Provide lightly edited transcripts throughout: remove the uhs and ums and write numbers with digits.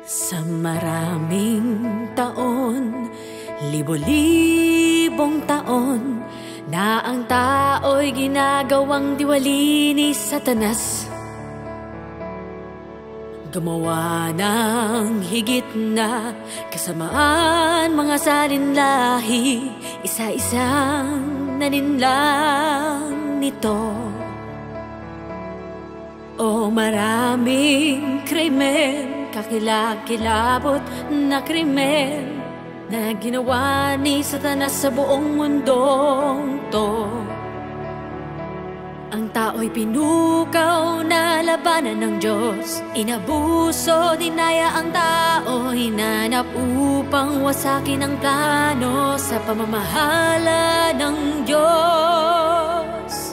Sa maraming taon, libo-libong taon, na ang tao'y ginagawang diwali ni Satanas. Gumawa ng higit na kasamaan, mga salinlahi, isa-isang naninlang nito. O maraming krimen, kakilakilabot na krimen, na ginawa ni Satanas sa buong mundong to. Ang tao'y pinukaw na labanan ng Diyos, inabuso, dinaya ang tao, hinanap upang wasakin ang plano sa pamamahala ng Diyos.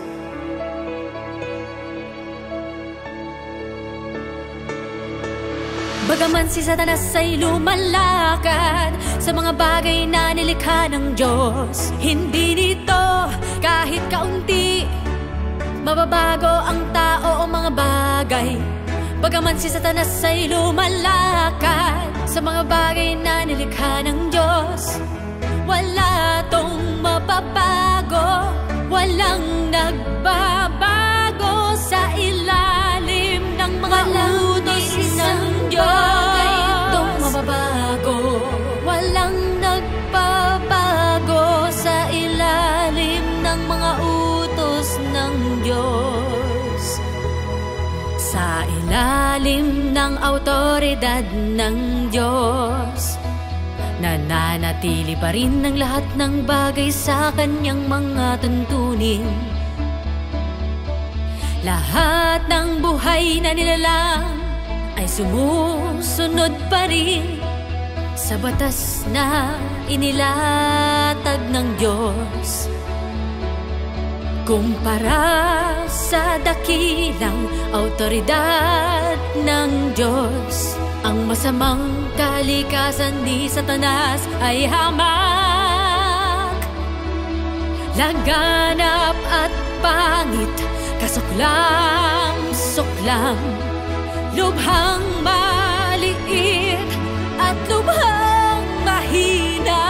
Bagaman si Satanas ay lumalakad sa mga bagay na nilikha ng Diyos, hindi nito kahit kaunti mababago ang tao o mga bagay. Bagaman si Satanas ay lumalakad sa mga bagay na nilikha ng Diyos, wala tong mababago, walang nagbabago sa ilalim ng mga utos ng Diyos. Itong mababago, walang nagbabago sa ilalim ng mga utos ng Diyos. Sa ilalim ng autoridad ng Diyos, nananatili pa rin ang lahat ng bagay sa kanyang mga tuntunin. Lahat ng buhay na nilalang ay sumusunod pa rin sa batas na inilatag ng Diyos. Kumpara sa dakilang autoridad ng Diyos, ang masamang kalikasan ni Satanas ay hamak, laganap at pangit, kasuklam-suklam, lubhang maliit at lubhang mahina.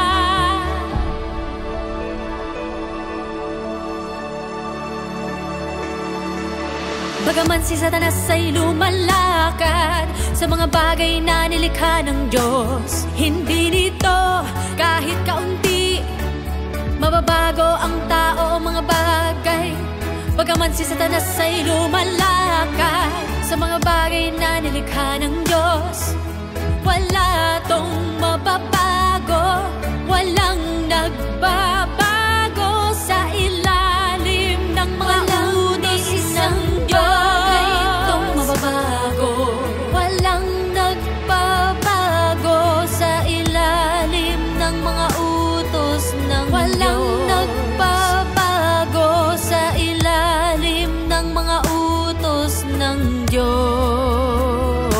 Bagaman si Satanas ay lumalakad sa mga bagay na nilikha ng Diyos, hindi nito kahit kaunti mababago ang tao o mga bagay. Bagaman si Satanas ay lumalakad sa mga bagay na nilikha ng Diyos, wala tong mababago, walang nagbabago sa ilalim ng mga utos ng Diyos. Itong mababago, walang nagbabago sa ilalim ng mga utos ng Diyos. Walang nagbabago sa ilalim ng mga utos ng Diyos.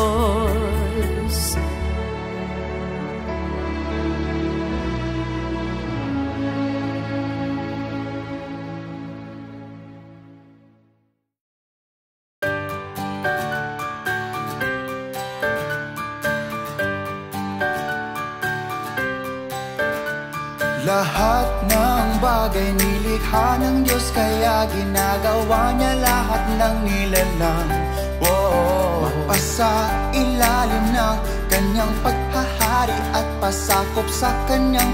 Lahat ng bagay nilikha ng Diyos, kaya ginagawa niya lahat ng nilalang. Mapasa ilalim ng kanyang paghahari at pasakop sa kanyang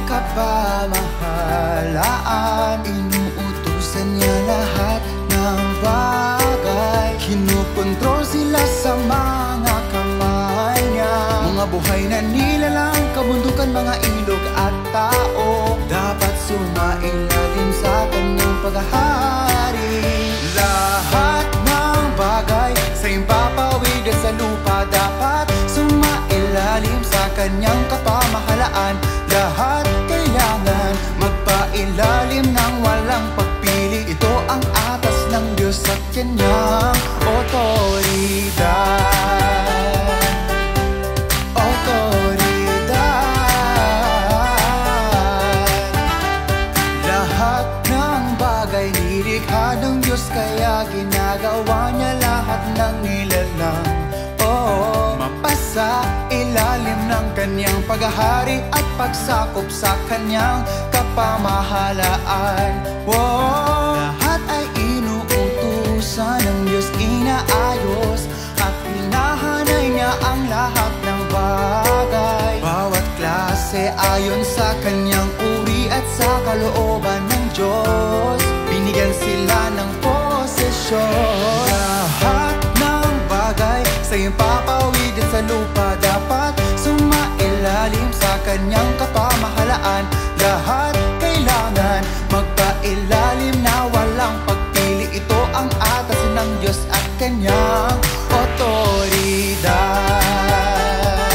kapamahalaan. Inuutusan niya lahat ng bagay, kinukontrol sila sa mga kamay niya. Mga buhay na nilalang, kabundukan, mga ilog at tao, dapat sumailalim sa kanyang paghahari. Lahat ng bagay sa impapawid at sa lupa, dapat sumailalim sa kanyang kapamahalaan. Lahat kailangan magpailalim ng walang pagpili. Ito ang atas ng Diyos sa kanyang otoridad. Nilikha ng Diyos, kaya ginagawa niya lahat ng nilalang. Mapasa kanyang paghahari at pagsakop sa kanyang kapamahalaan. Lahat ay inuutusan ng Diyos, inaayos at hinahanay niya ang lahat ng bagay. Bawat klase ayon sa kanyang uri at sa kalooban ng Diyos, binigyan sila ng posesyon. Lahat ng bagay sa iyong papawid at sa lupa dapat sumailalim sa kanyang kapamahalaan. Lahat kailangan magpailalim na walang pagpili. Ito ang atasan ng Diyos at kanyang otoridad.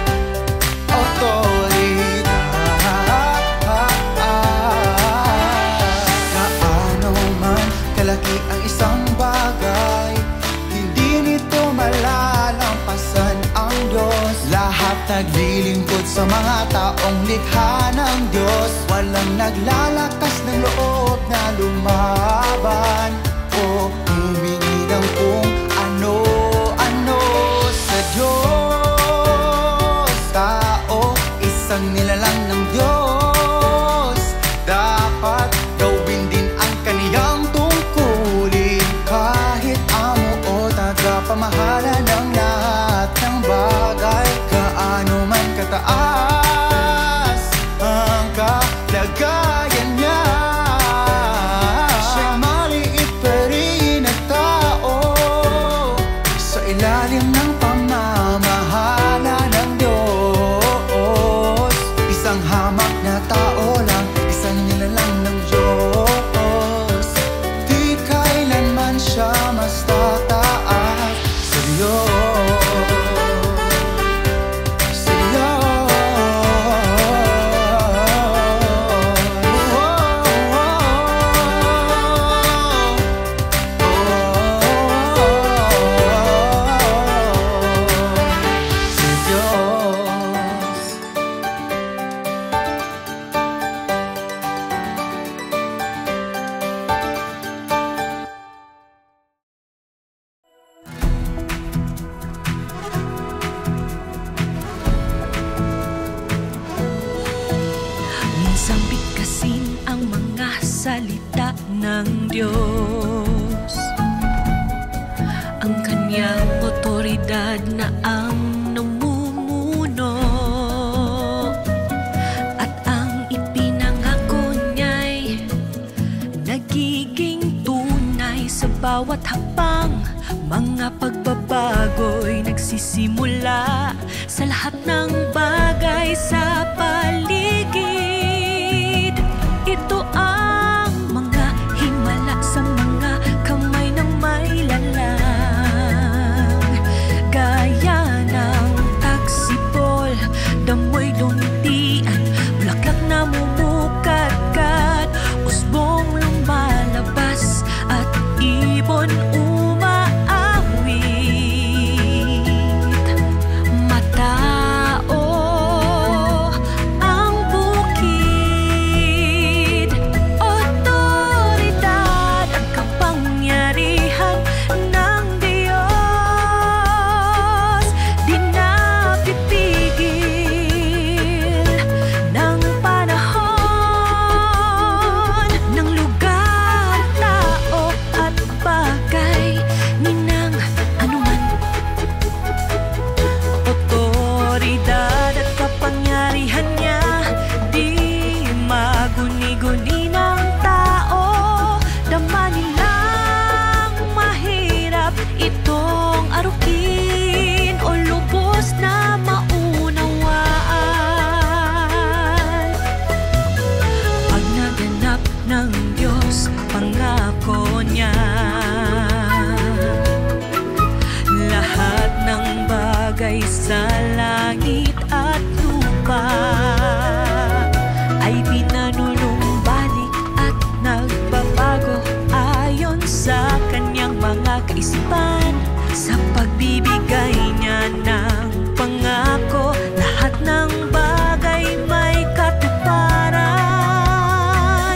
Gaano man kalaki ang isang bagay, hindi nito malalampasan ang Diyos. Lahat naglilingkod sa mga taong likha ng Diyos. Walang naglalakas ng loob na lumaban o humingi ng kung ano-ano sa Diyos. Tao, isang nilalang ng Diyos, dapat gawin din ang kaniyang tungkulin. Kahit amo o tagapamahala ng lahat ng bagay, gaano man kataas ang kalagayan niya, siya'y maliit pa rin na tao sa ilalim ng pamamahala ng Diyos. Isang hamak na tao lang, isang nilalang ng Diyos. Di kailanman siya mas tataas sa Diyos. Minsan bigkasin ang mga salita ng Diyos, ang kanyang otoridad na ang namumuno, at ang ipinangako niya'y nagiging tunay sa bawat hakbang. Mga pagbabago'y nagsisimula sa lahat ng bagay sa paligid. Ito ang mga himala sa mga kamay ng may lalang, gaya ng tagsipol, damoy duntian, bulaklak na mumukadkad, usbong lumalabas at ibon matao ang bukid, otoridad ang kapangyarihan ng Diyos. Di napipigil ng panahon, ng lugar, tao at bagay, ninang anuman. Otoridad at kapangyarihan niya, di maguni-guni ng tao. Dama nilang mahirap itong arukin o lubos na maunawaan. Pag naganap ng Diyos pangako niya, lahat ng bagay sa langit at lupa ay pinanunumbalik at nagbabago ayon sa kanyang mga kaisipan. Sa pagbibigay niya ng pangako, lahat ng bagay may katuparan.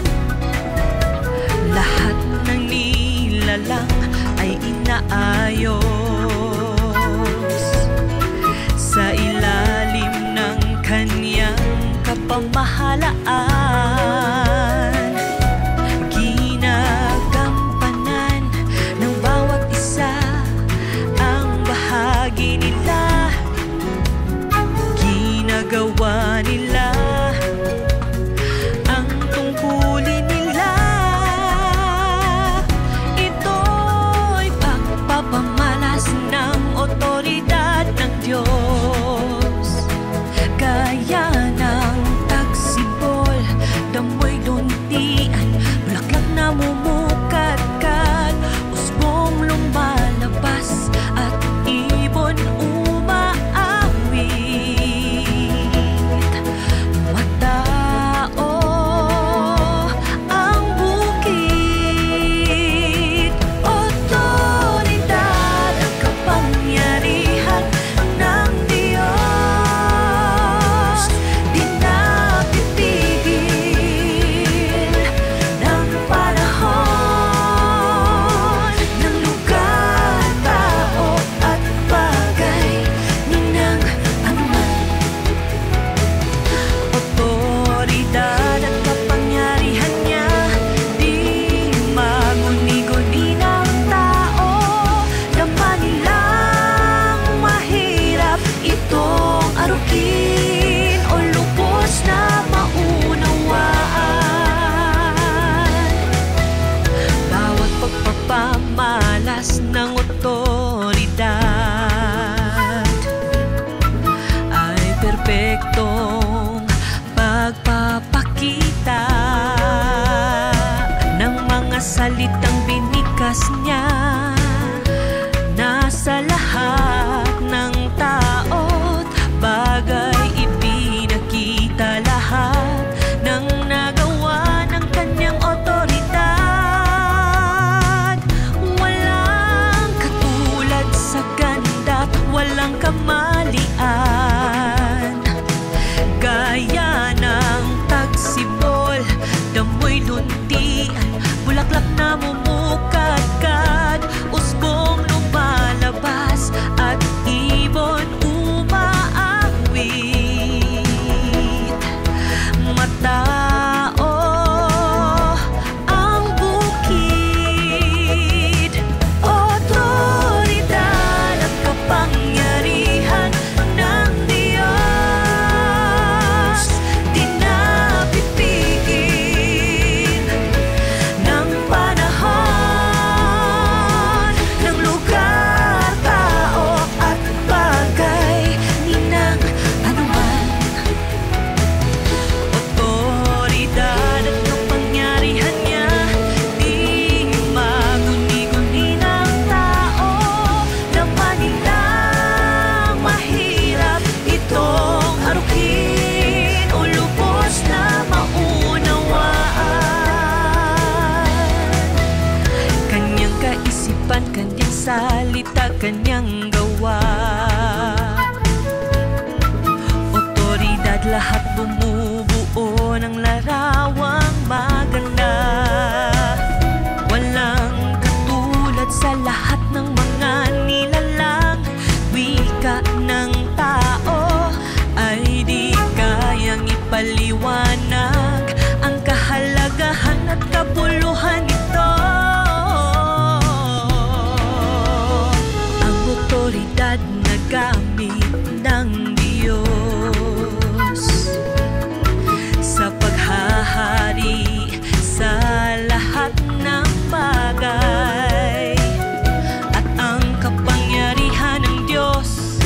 Lahat ng nilalang ay inaayos sa ilalim ng otoridad ay perpektong pagpapakita ng mga salitang binikas niya na sa lahat ng tao't bagay ipinakita lahat ng nagawa ng kanyang otoridad. Walang katulad sa ganda't walang kamalian, gaya ng tagsibol, damoy luntian, bulaklak na mumukadkad, usbong lumalabas at ibon umaawit. Matao ang bukid, otoridad at kapangyarihan ng Diyos, di napipigil ng panahon, ng lugar, tao at bagay, ni ng anuman. Otoridad at kapangyarihan niya, di maguni-guni ng tao, laman nilang mahirap itong harukin o lubos na maunawaan. Kanyang kaisipan, kanyang salita, kanyang gawa, otoridad lahat bumubuo ng larawang maganda. Walang katulad sa lahat ng mga nilalang, wika ng tao ay di kayang ipaliwanag ang kahalagahan at kabuluhan nito. Ang otoridad na gamit ng Diyos sa paghahari sa lahat ng bagay, at ang kapangyarihan ng Diyos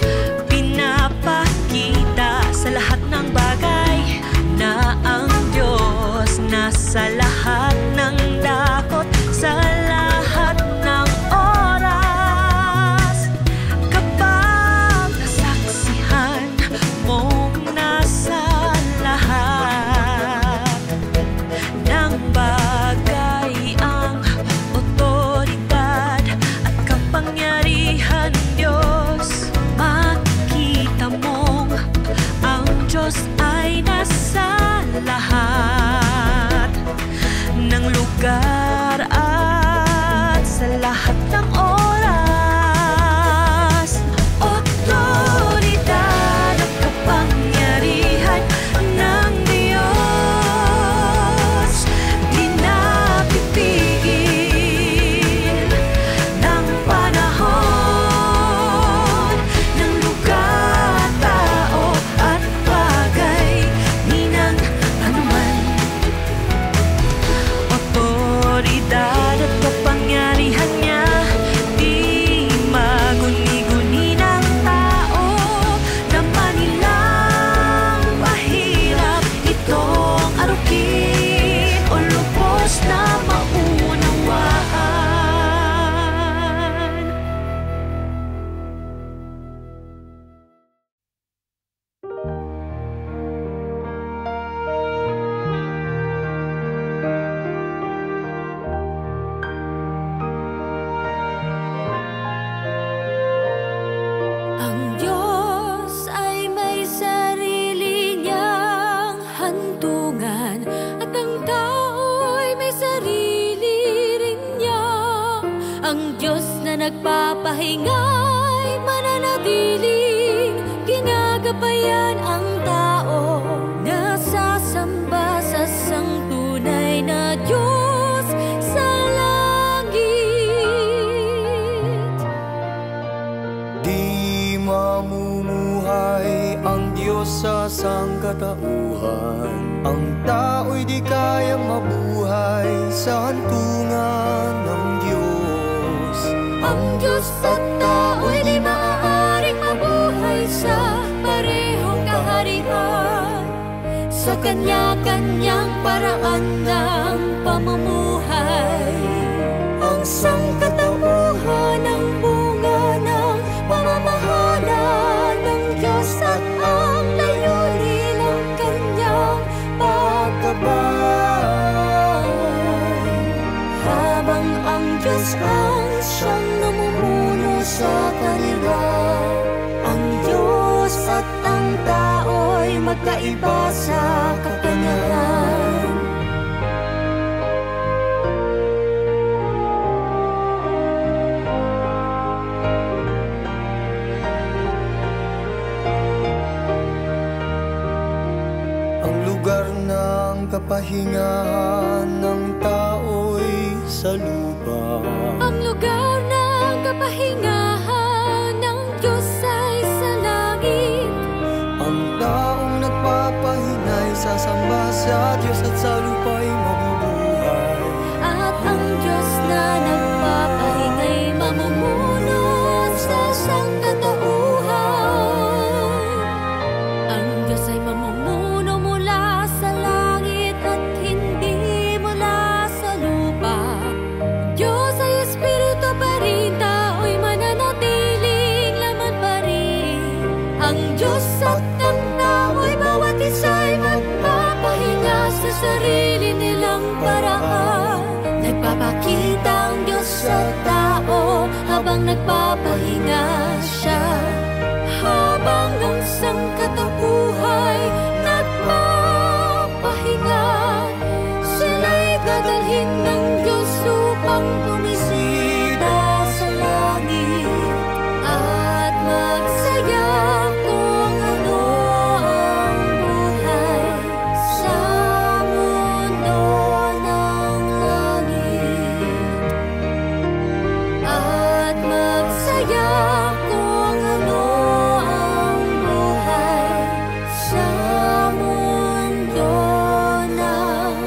pinapakita sa lahat ng bagay, na ang Diyos nasa lahat ng dakot, sa lahat ng oras. Kapag nasaksihan mong nasa lahat ng bagay ang otoridad at kapangyarihan ng Diyos, makita mong ang Diyos ay nasa lahat ng lugar at sa lahat ng oras. Otoridad at kapangyarihan ng Diyos, di napipigil ng panahon, ng lugar, tao at bagay, ni ng anuman. Otoridad at kapangyarihan niya, di maguni-guni ng tao, naman nilang mahirap itong arukin o lubos na maunawaan. Ang Diyos ay may sarili niyang hantungan, at ang tao'y may sarili rin niya. Ang Diyos na nagpapahinga'y mananatiling ginagabayan ang tao, nasasamba sa sangtunay na Diyos sa langit. Di mamumuhay ang Diyos sa sangkatauhan, ang tao'y di kayang mabuhay sa hantungan ng Diyos. Ang Ang Diyos at tao'y di maaaring mabuhay sa parehong kaharian, sa kanya-kanyang paraan ng pamumuhay. Ang sangkatauhan ng bunga ng pamamahala ng Diyos at ang layunin ng kanyang pagkabay. Habang ang Diyos ang siyang namumuno sa kanila, ang Diyos at ang tao'y magkaiba sa kapangyarihan. Ang lugar ng kapahingahan ng tao'y sa lupa. Ang lugar ng kapahingahan ng Diyos ay sa langit. Ang taong nagpapahinay sasamba sa Diyos at sa lupa'y mabubuhay. At ang Diyos na nagpapahingay mamumuno sa sangkatauhan. Ang Diyos ay mamumuno mula sa langit at hindi mula sa lupa. Diyos ay espiritu pa rin, tao'y mananatiling laman pa rin. Ang Diyos at ang tao'y bawat isa'y magpapahinga sa sarili nilang paraan. Nagpapakita ang Diyos sa tao habang nagpapahinga siya. Habang ang sangkatauhay nagpapahinga, sila'y dadalhin ng Diyos upang bumisita sa langit at magsaya kung ano ang buhay sa mundo ng langit. At magsaya kung ano ang buhay sa mundo ng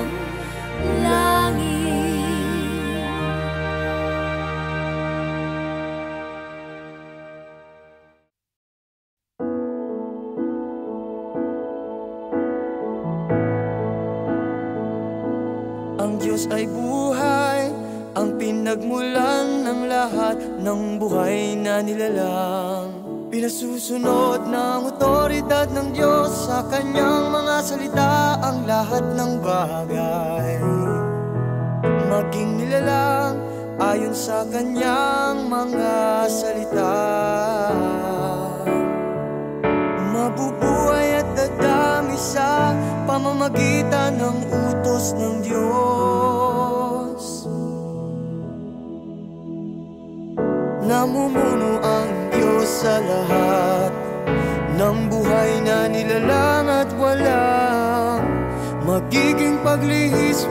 langit. Ang Diyos ay buhay, ang pinagmulan ng lahat ng buhay na nilalang. Pinasusunod ng otoridad ng Diyos sa kanyang mga salita ang lahat ng bagay. Maging nilalang ayon sa kanyang mga salita. Mabubuhay at dadami sa pamamagitan ng utos ng Diyos. Namumuno ang Diyos sa lahat ng buhay na nilalang at walang magiging paglihis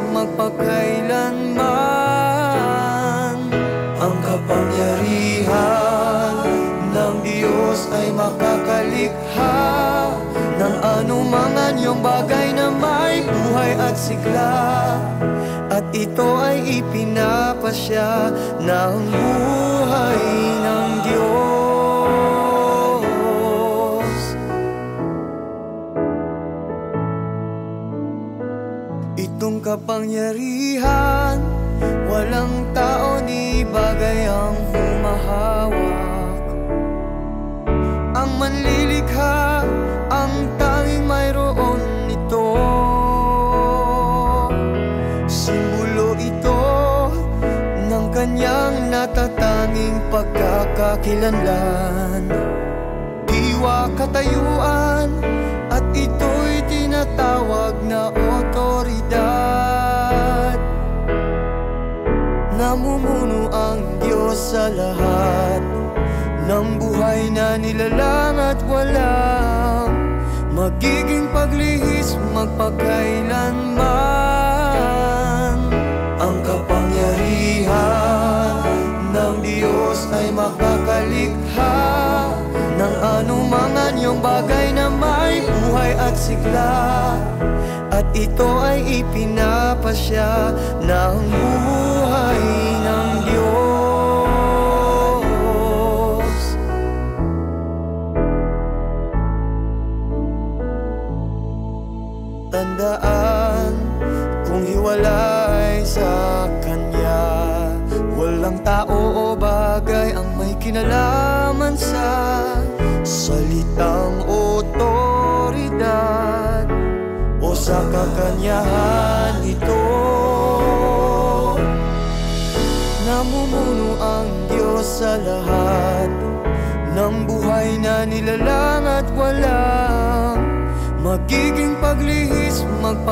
magpakailanman. Ang kapangyarihan ng Diyos ay makakalikha ng anumang anyong bagay na may buhay at sigla. At ito ay ipinapasya ng buhay ng Diyos. Itong kapangyarihan, walang tao ni bagay ang humahawak. Ang manlilikha, ang tanging mayroon nito. Simbolo ito ng kanyang natatanging pagkakakilanlan. Diwa katayuan, at ito'y tinatawag na otoridad. Namumuno ang Diyos sa lahat ng buhay na nilalang at walang magiging paglihis magpakailanman. Ang kapangyarihan ng Diyos ay makakalikha ng anumang anyong bagay na may buhay at sigla. At ito ay ipinapasya ng buhay ng Diyos. kinalaman sa salitang otoridad o sa kakanyahan ito. Namumuno ang Diyos sa lahat ng buhay na nilalang at walang magiging paglihis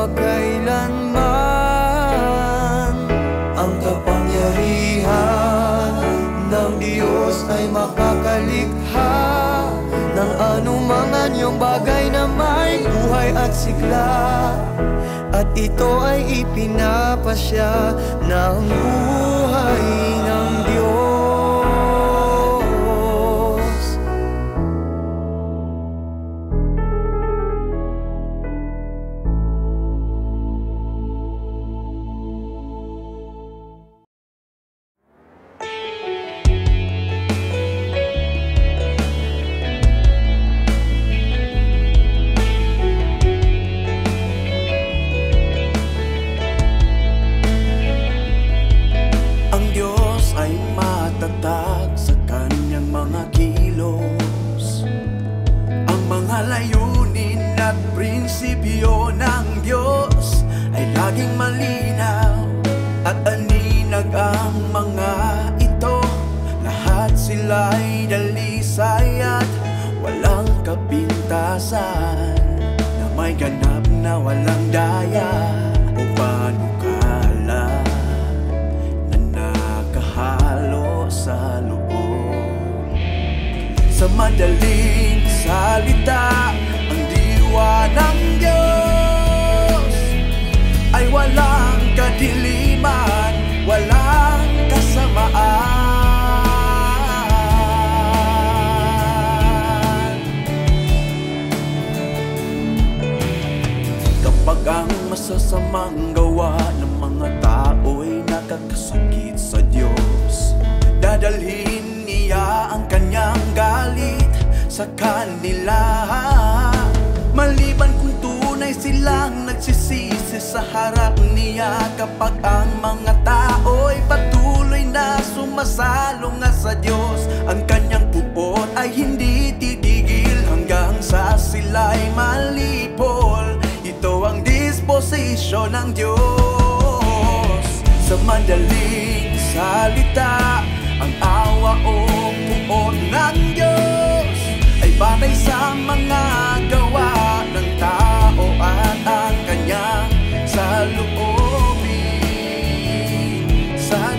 magpakailanman. Ang kapangyarihan ng Diyos ay makakalikha ng anumang anyong bagay na may buhay at sigla, at ito ay ipinapasya ng buhay ng Diyos. Sa kanyang mga kilos, ang mga layunin at prinsipyo ng Diyos ay laging malinaw at aninag ang mga ito. Lahat sila'y dalisay at walang kapintasan, na may ganap na walang daya o panukala na nakahalo sa loob. Sa madaling salita, ang diwa ng Diyos ay walang kadiliman, walang kasamaan. Kapag ang masasamang gawa ng mga tao'y nakakasakit sa Diyos, dadalhin niya ang kanyang galit sa kanila. Maliban kung tunay silang nagsisisi sa harap niya. Kapag ang mga tao'y patuloy na sumasalong na sa Diyos, ang kanyang pupot ay hindi titigil hanggang sa sila'y malipol. Ito ang disposisyon ng Diyos. Sa madaling salita, ang awa o puot ng Diyos ay batay sa mga gawa ng tao at ang kanyang saloobin sa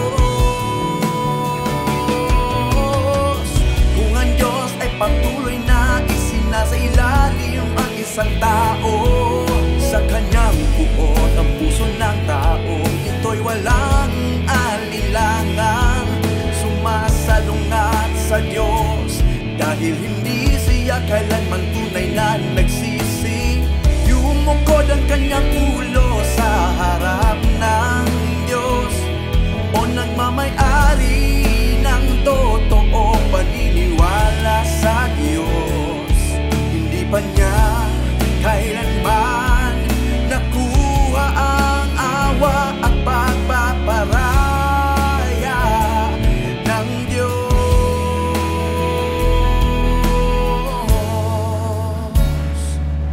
Diyos. Kung ang Diyos ay patuloy na isinasailalim ang isang tao, sa kanyang puot ang puso ng tao, ito'y walang alinlangan sumasalungat sa Diyos, dahil hindi siya kailanman tunay na nagsisi. Yumukod ang kanyang ulo sa harap ng Diyos, o nagmamay-ari ng totoo paniniwala sa Diyos. Hindi pa niya kailanman nakuha ang awa at pagpaparaya ng Diyos.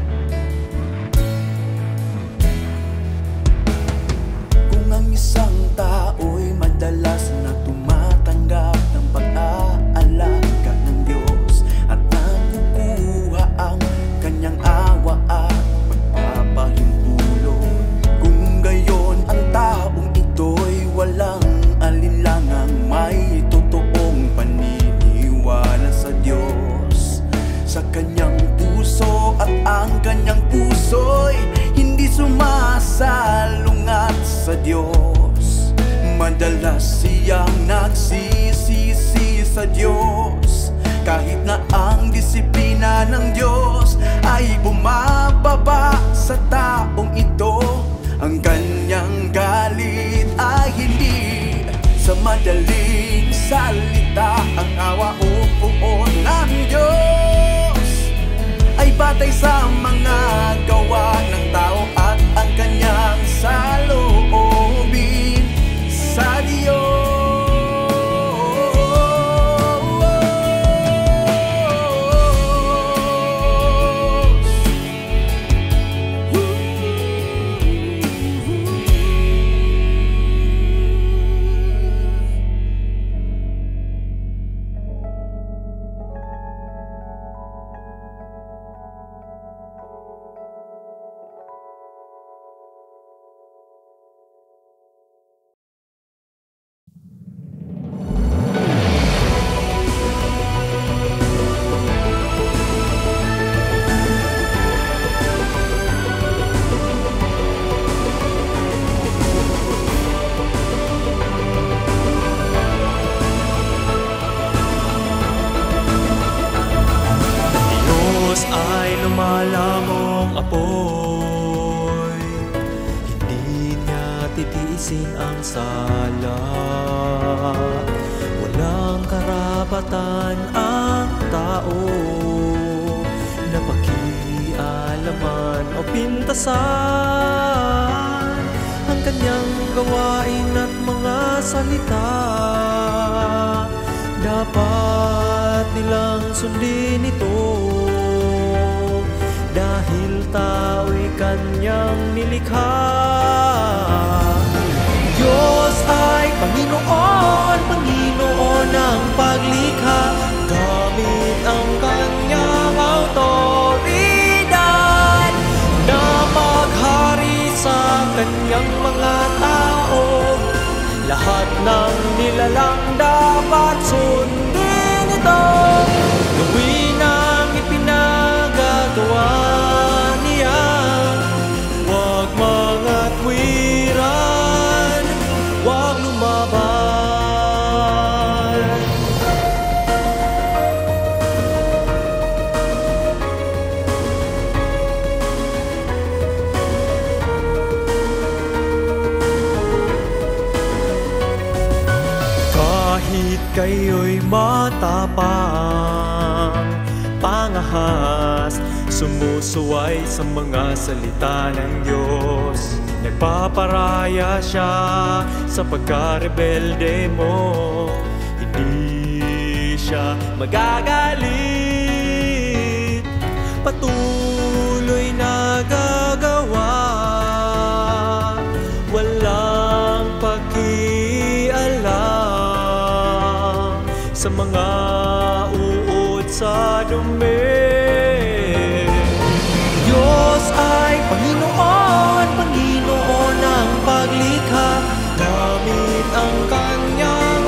Kung ang isang tao'y madalas na tumatanggap ng pag-aalaga ng Diyos at nakukuha ang kanyang awa at pagpapahintulot, kung gayon ang taong ito'y walang alinlangang may totoong paniniwala sa Diyos, sa kanyang puso, at ang kanyang puso'y hindi sumasalungat sa Diyos, madalas siyang nagsisisi sa Diyos, kahit na ang disiplina ng Diyos ay bumababa sa taong ito. Ang kanyang galit ay hindi sa madaling salita. Ang awa o puot ng Diyos ay batay sa mga gawa ng tao at ang kanyang saloobin sa Diyos. apoy. Hindi niya titiisin ang sala. Walang karapatan ang tao na pakialaman o pintasan ang kanyang gawain at mga salita. Dapat nilang sundin ito dahil tao'y kanyang nilikha. Diyos ay Panginoon, Panginoon ng paglikha. Gamit ang kanyang autoridad na maghari sa kanyang mga tao. Lahat ng nilalang dapat sundin ito. Gawin ang ipinagagawa niya. Huwag mangatwiran, huwag lumaban. Kahit kayo'y matapang, pangahas, sumusuway sa mga salita ng Diyos. Nagpaparaya siya sa pagkarebelde mo. Hindi siya magagalit, patuloy na gagawa. Walang pakialam sa mga uod sa dumi. Diyos ay Panginoon, Panginoon ng paglikha. Gamit ang kanyang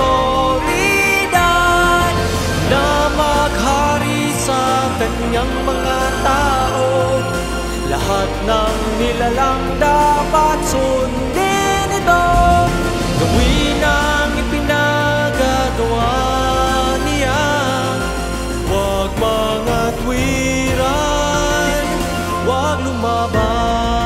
autoridad na maghari sa kanyang mga tao. Lahat ng nilalang dapat sundin ito. Gawin ang ipinagagawa niya. Huwag mangatwiran, huwag lumaban.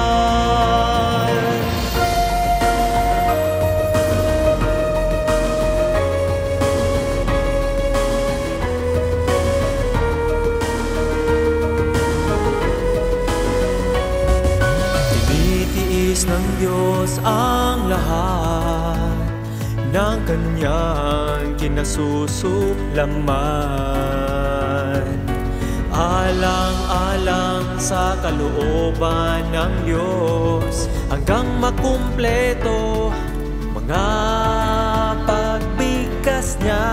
Tinitiis ng Diyos ang lahat ng kanyang kinasusuklaman. Alang-alang sa kalooban ng Diyos hanggang makumpleto mga pagbigkas niya,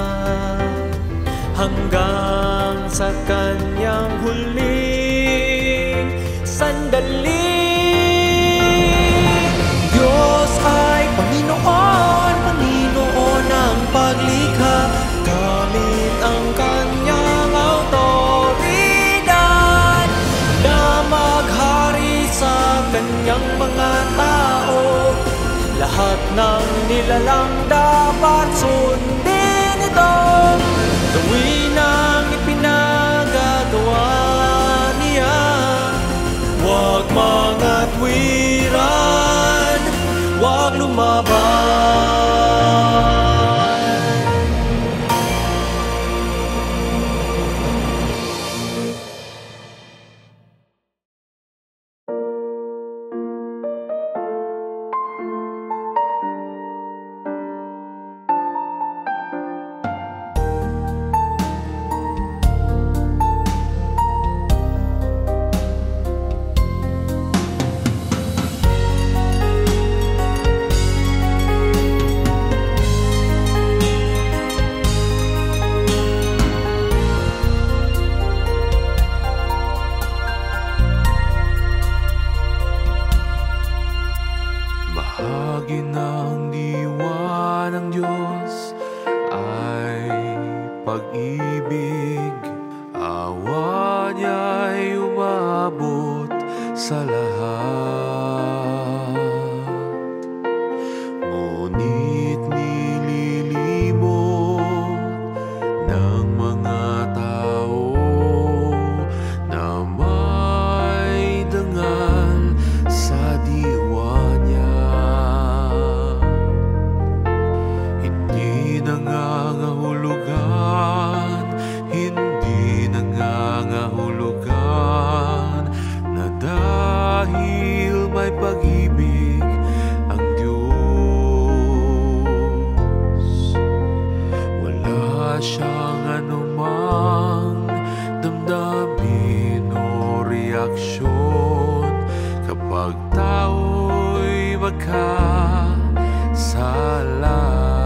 hanggang sa kanyang huling sandali. Diyos ay Panginoon, Panginoon ng paglikha. Gamit ang kanyang autoridad na maghari sa kanyang mga tao. Lahat ng nilalang dapat sundin ito. Gawin ang ipinagagawa niya. Huwag mangatwiran, huwag lumaban. Bahagi ng diwa ng Diyos ay pag-ibig. Awa niya'y umabot sa lahat. Ngunit nililimot ng mga tao na may walang anumang damdamin o reaksyon kapag tao'y magkasala.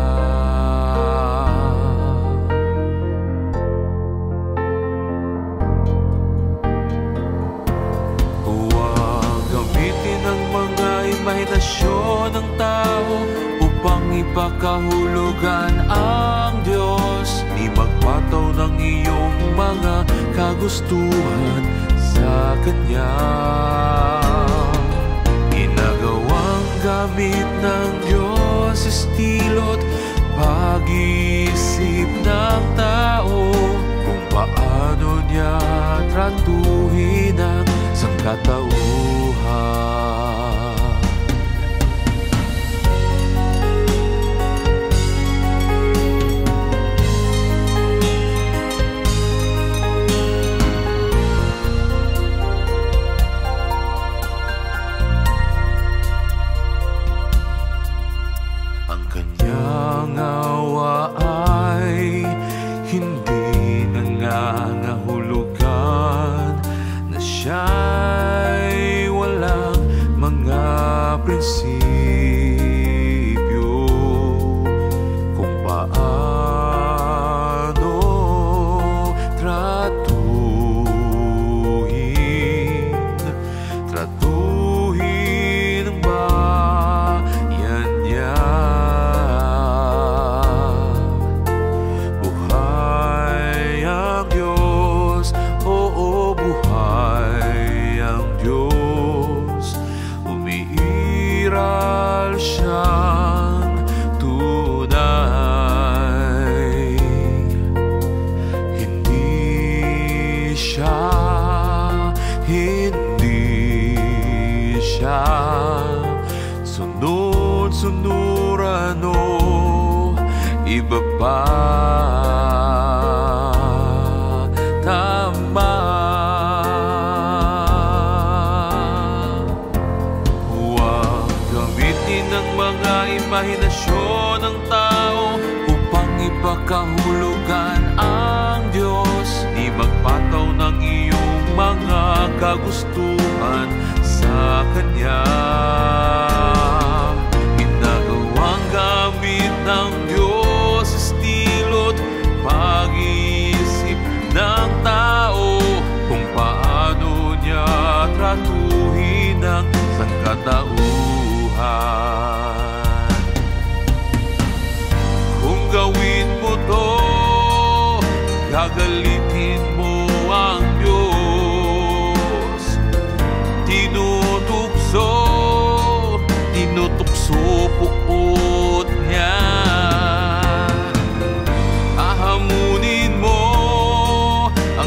Huwag gamitin ang mga imahinasyon ng tao upang ipakahulugan ang Diyos. Di magpataw ng iyong mga kagustuhan sa Kanya. Ginagawang gamit ng Diyos estilo't pag-iisip ng tao kung paano niya tratuhin ang sangkatauhan. Ang kanyang awa ay hindi nangangahulugan na siya'y walang mga prinsipyo kung paano tratuhin ang bayan niya. Buhay ang Diyos, oo, buhay ang Diyos. Umiiral siyang tunay. Hindi siya sunod-sunuran o iba pa. Tama. Huwag gamitin ang mga imahinasyon ng tao upang ipakahulugan ang Diyos. Di magpataw ng iyong mga kagustuhan sa Kanya. Ginagawang gamit ng Diyos estilo't pag-iisip ng tao kung paano niya tratuhin ang sangkatauhan. Kung gawin mo to, gagalitin mo ang Diyos. Tinutukso puot niya. Ahamunin mo ang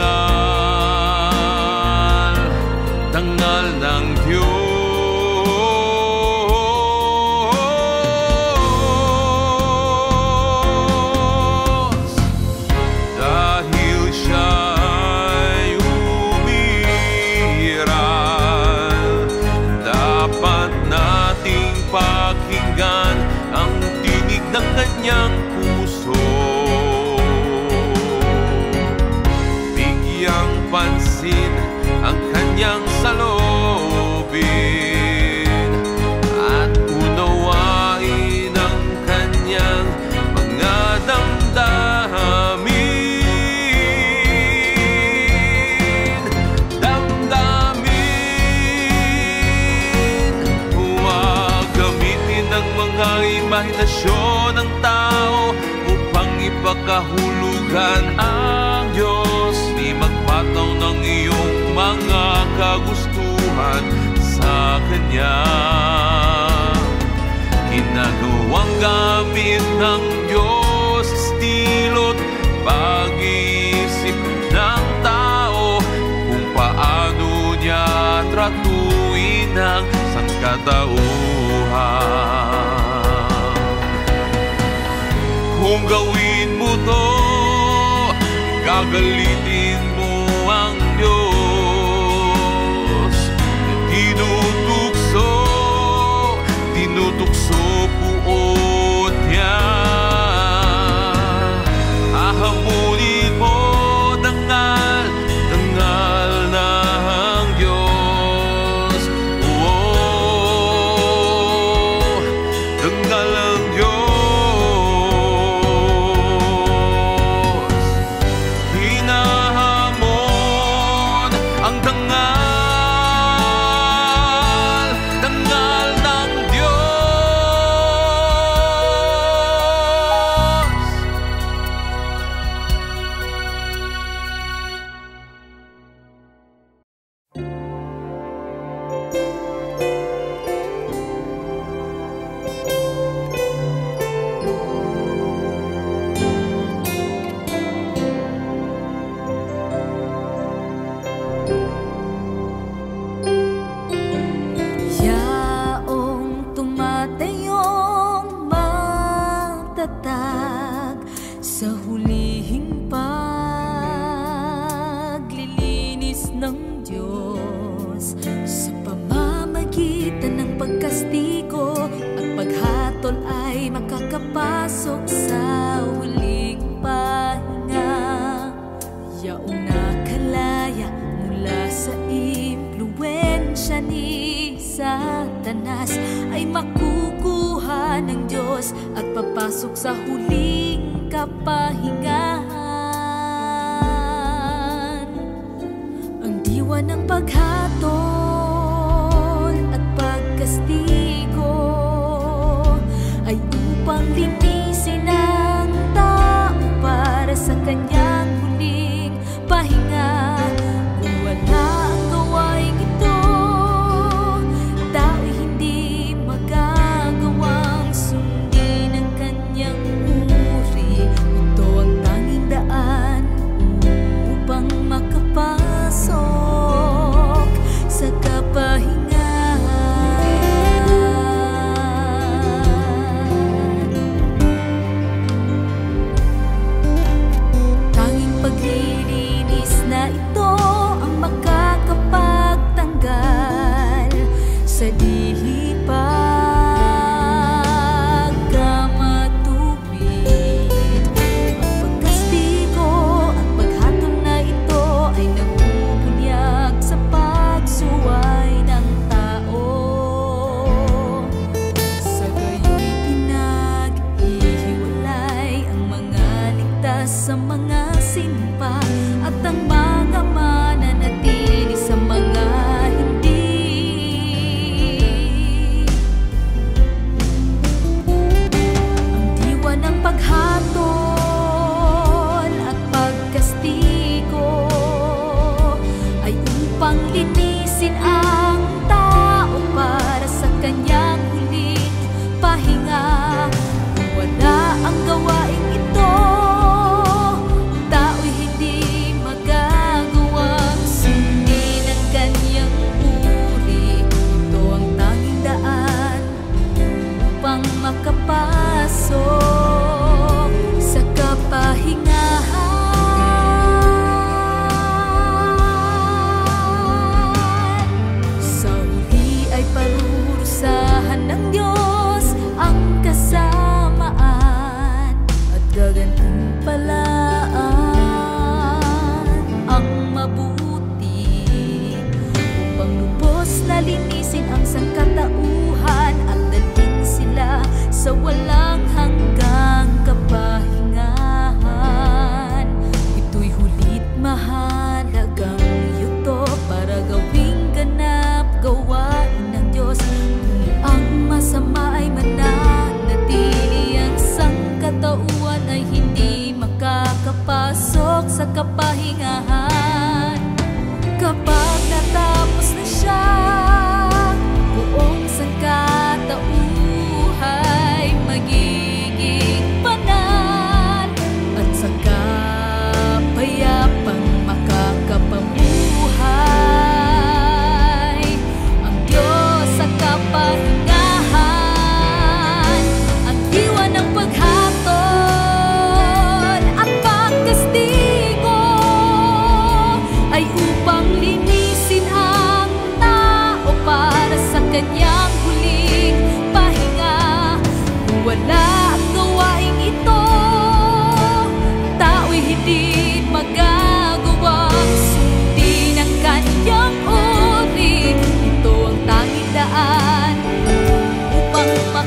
dangal ng Diyos. Pakinggan ang tinig ng kanyang puso. Bigyang pansin ang kanyang saloobin at unawain ang kanyang mga damdamin. Imahinasyon ng tao upang ipakahulugan ang Diyos. Di magpataw ng iyong mga kagustuhan sa Kanya. Ginagawang gamit ng Diyos estilo't pag-iisip ng tao kung paano niya tratuhin ang sangkatauhan. Kung gawin mo to, gagalitin mo ang Diyos. Tinutukso puot niya. Yaong nakalaya mula sa impluwensya ni Satanas ay makukuha ng Diyos at papasok sa huling kapahingahan. Ang diwa ng paghatol at pagkastigo ay upang linisin ang tao para sa kanyang huling pahinga. Kung wala ang gawain ito, tao'y hindi magagawang sundin ang kanyang uri. Ito ang tanging daan upang makapasok sa kapahingahan. Tanging paglilinis na ito ang makakapagtanggal sa dili pagkamatuwid. Ang pagkastigo at paghatol na ito ay nagbubunyag sa pagsuway ng tao. Sa gayo'y pinag-ihiwalay ang mga ligtas sa mga sinpa at ang mga mananatili sa mga hindi. Ang diwa ng paghatol at pagkastigo ay upang linisin ang tao para sa kanyang huling pahinga. Kung wala ang gawain ito, tao'y hindi magagawang sundin ang kanyang uri. Ito ang tanging daan upang makapasok sa kapahingahan. Sa huli ay parurusahan ng Diyos ang kasamaan at gagantimpalaan ang mabuti upang lubos na linisin ang sangkatauhan at dalhin sila sa walang hanggang kapahingahan. Ito'y hulit mahalagang yuto para gawing ganap gawain ng Diyos. Kung ang masama ay mananatili, ang sangkatauhan ay hindi makakapasok sa kapahingahan. Kapag natapos na siya, buong sangkatauhay magiging banal at saka payapang makakapamuhay ang Diyos sa kapahingahan. Ang diwa ng paghatol at pagkastigo ay upang linisin ang tao para sa kanyang huling pahinga. Kung wala ang gawain ito, tao'y hindi magagawang sundin ang kanyang uri. Ito ang tanging daan upang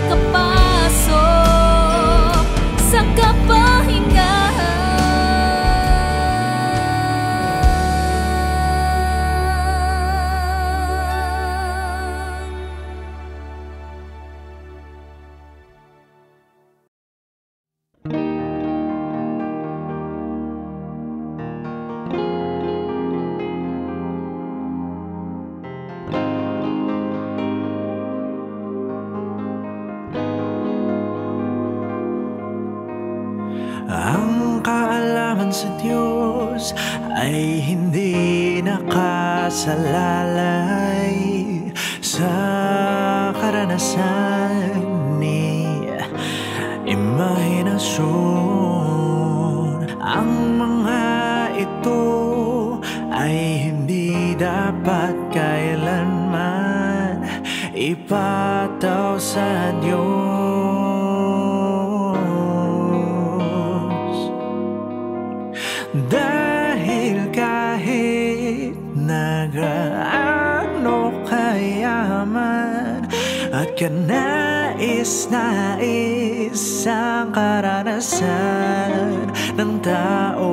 makapasok sa kapahingahan. Ang kaalaman sa Diyos ay hindi nakasalalay sa karanasan ni imahinasyon. Ang mga ito ay hindi dapat kailanman ipataw sa Diyos. Dahil na gaano kayaman at kanais-nais ang karanasan ng tao.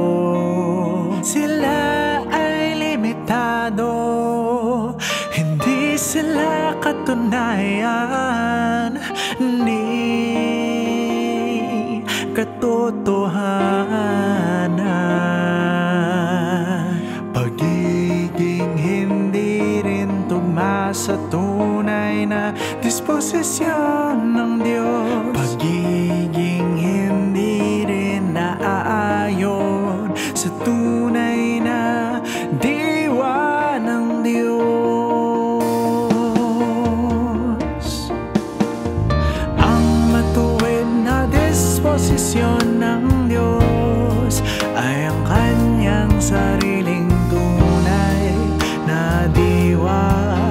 Sila ay limitado, hindi sila katunayan ni katotohanan. Pagiging hindi rin tugma sa tunay na disposisyon ng Diyos. Pagiging hindi rin naaayon sa tunay na diwa ng Diyos. Ang matuwid na disposisyon ng Diyos ay ang kanyang sariling tunay na diwa.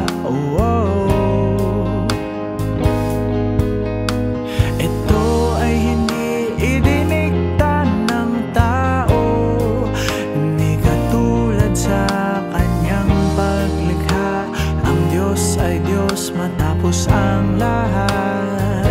Ito ay hindi idinikta ng tao, ni katulad sa kanyang paglikha. Ang Diyos ay Diyos matapos ang lahat.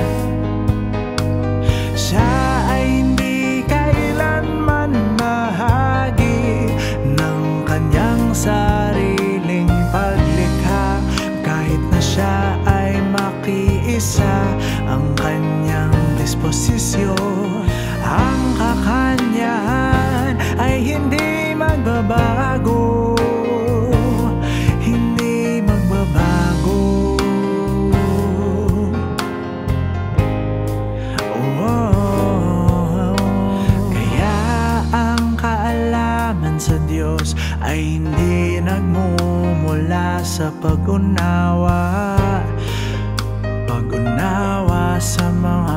Siya ay hindi kailanman bahagi ng kanyang sariling paglikha. Kahit na siya ay makiisa, ang kanyang disposisyon, ang kakanyahan ay hindi magbabago. Hindi magbabago. Kaya ang kaalaman sa Diyos ay hindi nagmumula sa pag-unawa sa mga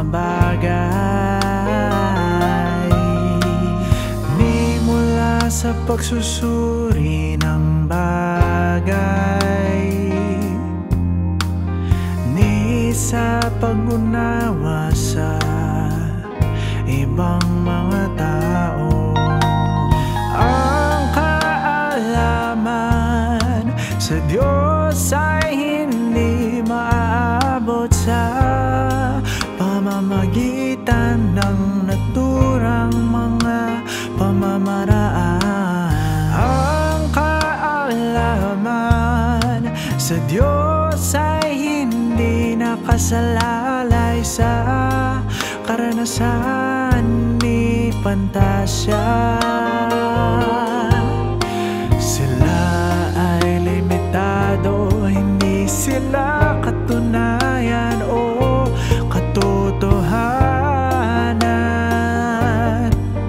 bagay, ni mula sa pagsusuri ng bagay, ni sa pag-unawa sa ibang mga tao. Ang kaalaman sa Diyos ay hindi maaabot sa pamamagitan ng naturang mga pamamaraan. Ang kaalaman sa Diyos ay hindi nakasalalay sa karanasan ni pantasya. Sila ay limitado, hindi sila katunayan o katotohanan.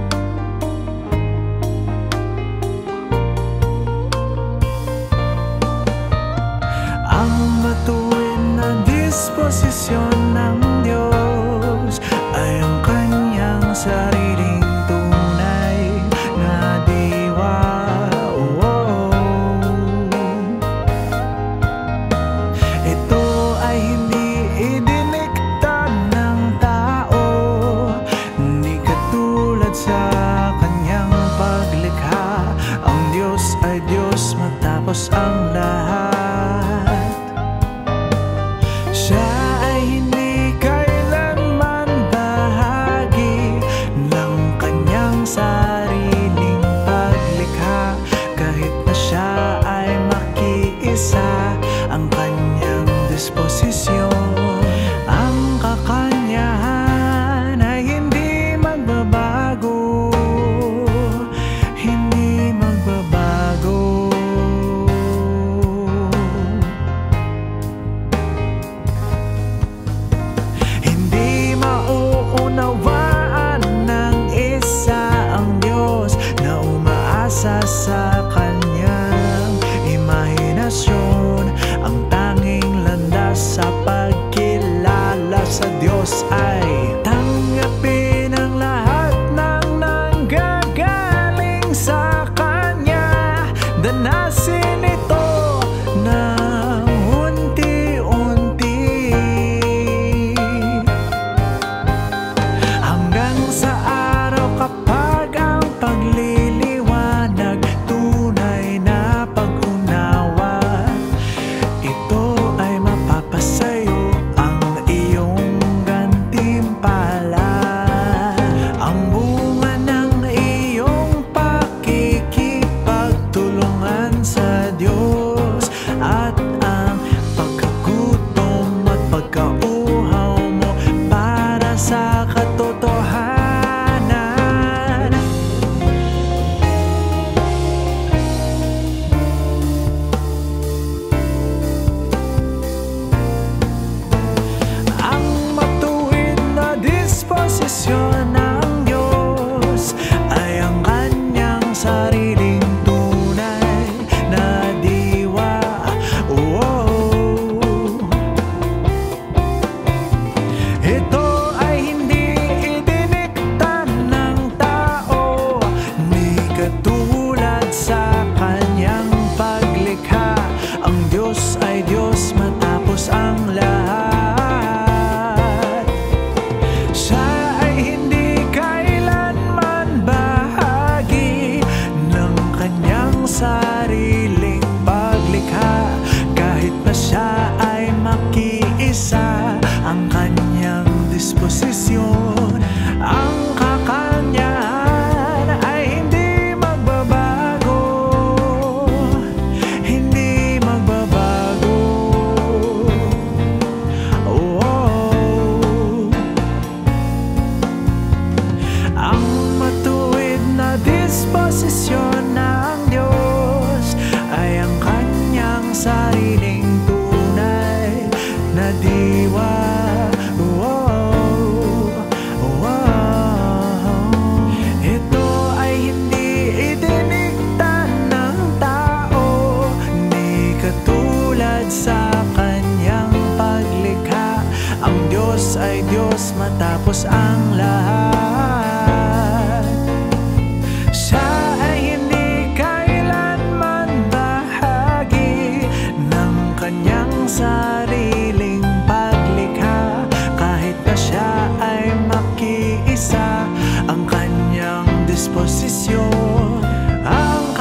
Ang matuwid na disposisyon ng Diyos ay ang kanyang sariling tunay na diwa. Ito ay hindi idinikta ng tao, ni katulad sa kanyang paglikha. Ang Diyos ay Diyos matapos ang lahat. Siya ay hindi kailanman bahagi ng kanyang sariling paglikha. Kahit na siya ay makiisa, ang kanyang disposisyon, ang kakanyahan ay hindi magbabago. Hindi magbabago. Hindi mauunawaan ng isa ang Diyos na umaasa sa kanyang imahinasyon. Ang tanging landas sa pagkilala sa Diyos ay tanggapin ang lahat ng nanggagaling sa Kanya. Danasin ito ng unti-unti, hanggang sa araw kapag ang pagliliwanag tunay na pag-una isa ang kanyang disposisyon. Ang kakanyahan ay hindi magbabago, hindi magbabago. Oh. Ang matuwid na disposisyon ng Diyos ay ang kanyang sariling tunay na diwa. Ito ay hindi idinikta ng tao, ni katulad sa kanyang paglikha. Ang Diyos ay Diyos matapos ang lahat. Siya ay hindi kailanman bahagi ng kanyang sariling paglikha. Kahit na siya ay makiisa, ang kanyang disposisyon, ang